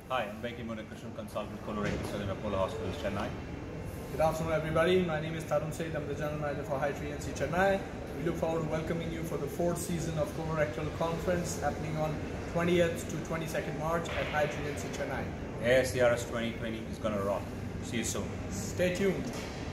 Hi, I'm Munikrishnan, consultant colorectal in Apollo Hospital, Chennai. Good afternoon, everybody. My name is Tarun Said. I'm the General Manager for HI3NC Chennai. We look forward to welcoming you for the 4th season of Colorectal Conference happening on 20th to 22nd March at HI3NC Chennai. ASCRS 2020 is going to rock. See you soon. Stay tuned.